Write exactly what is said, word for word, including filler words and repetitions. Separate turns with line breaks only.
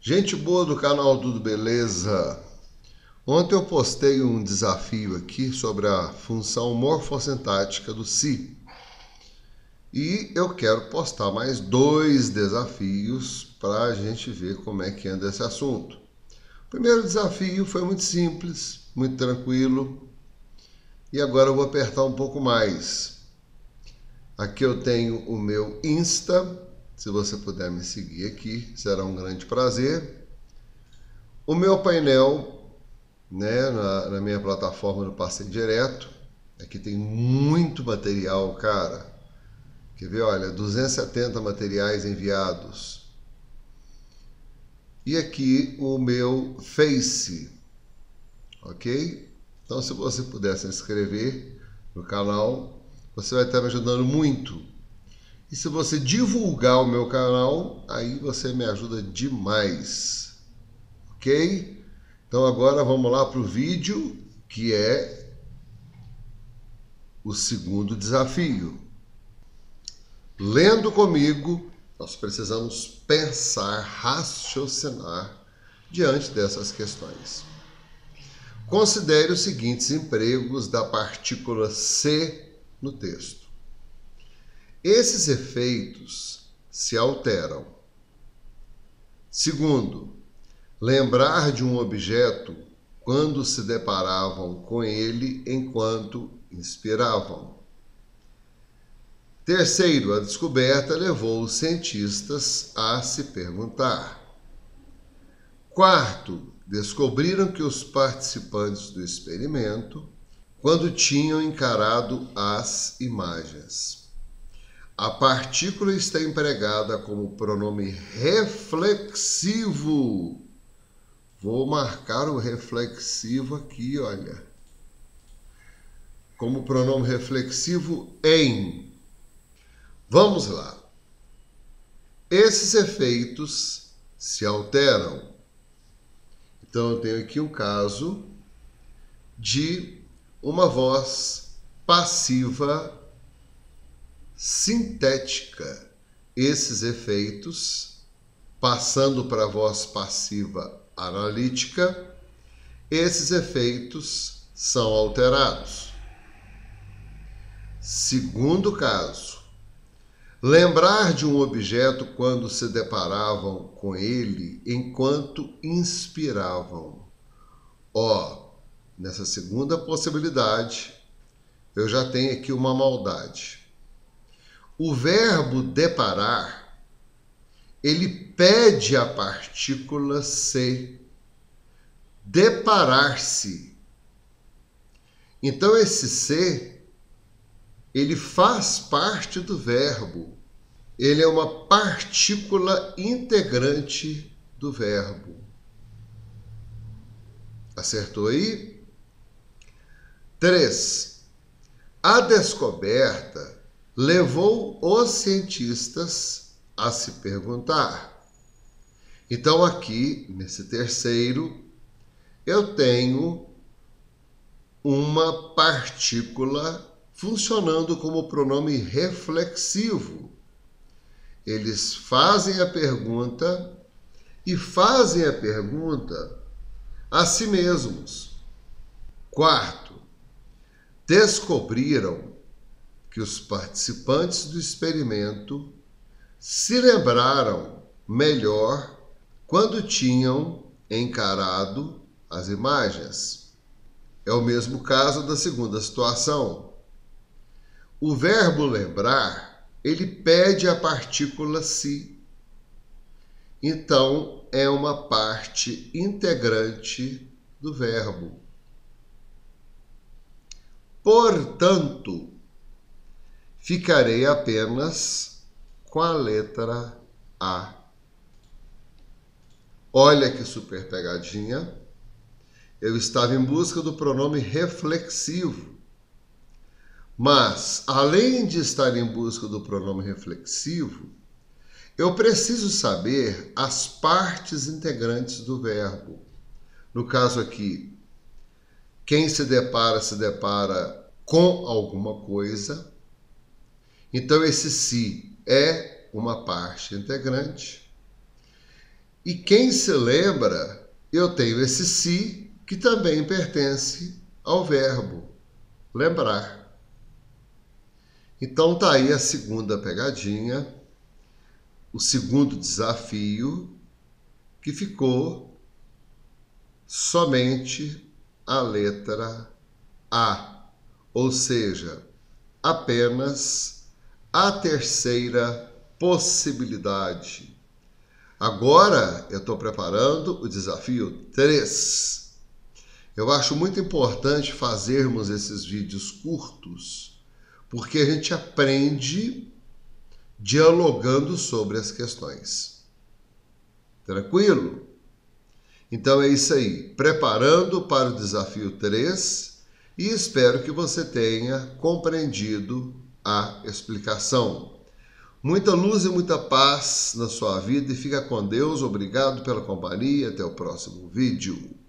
Gente boa do canal Tudo Beleza? Ontem eu postei um desafio aqui sobre a função morfossintática do se. E eu quero postar mais dois desafios para a gente ver como é que anda esse assunto. O primeiro desafio foi muito simples, muito tranquilo. E agora eu vou apertar um pouco mais. Aqui eu tenho o meu Insta. Se você puder me seguir aqui, será um grande prazer. O meu painel, né, na, na minha plataforma do Passeio Direto. Aqui tem muito material, cara. Quer ver? Olha, duzentos e setenta materiais enviados. E aqui o meu Face, ok? Então, se você puder se inscrever no canal, você vai estar me ajudando muito. E se você divulgar o meu canal, aí você me ajuda demais, ok? Então agora vamos lá para o vídeo, que é o segundo desafio. Lendo comigo, nós precisamos pensar, raciocinar diante dessas questões. Considere os seguintes empregos da partícula se no texto. Esses efeitos se alteram. Segundo, lembrar de um objeto quando se deparavam com ele enquanto inspiravam. Terceiro, a descoberta levou os cientistas a se perguntar. Quarto, descobriram que os participantes do experimento, quando tinham encarado as imagens. A partícula está empregada como pronome reflexivo. Vou marcar o reflexivo aqui, olha. Como pronome reflexivo em. Vamos lá. Esses efeitos se alteram. Então, eu tenho aqui um caso de uma voz passiva sintética. Esses efeitos, passando para a voz passiva analítica, esses efeitos são alterados. Segundo caso, lembrar de um objeto quando se deparavam com ele enquanto inspiravam. Ó, nessa segunda possibilidade, eu já tenho aqui uma maldade. O verbo deparar, ele pede a partícula se, deparar-se. Então esse se, ele faz parte do verbo. Ele é uma partícula integrante do verbo. Acertou aí? Três. A descoberta levou os cientistas a se perguntar. Então aqui, nesse terceiro, eu tenho uma partícula funcionando como pronome reflexivo. Eles fazem a pergunta e fazem a pergunta a si mesmos. Quarto, descobriram que os participantes do experimento se lembraram melhor quando tinham encarado as imagens. É o mesmo caso da segunda situação. O verbo lembrar, ele pede a partícula se. Então, é uma parte integrante do verbo. Portanto, ficarei apenas com a letra A. Olha que super pegadinha. Eu estava em busca do pronome reflexivo. Mas, além de estar em busca do pronome reflexivo, eu preciso saber as partes integrantes do verbo. No caso aqui, quem se depara, se depara com alguma coisa. Então, esse se é uma parte integrante. E quem se lembra, eu tenho esse se que também pertence ao verbo lembrar. Então tá aí a segunda pegadinha, o segundo desafio, que ficou somente a letra A, ou seja, apenas a terceira possibilidade. Agora eu estou preparando o desafio três. Eu acho muito importante fazermos esses vídeos curtos, porque a gente aprende dialogando sobre as questões. Tranquilo? Então é isso aí, preparando para o desafio três e espero que você tenha compreendido a explicação. Muita luz e muita paz na sua vida e fica com Deus. Obrigado pela companhia. Até o próximo vídeo.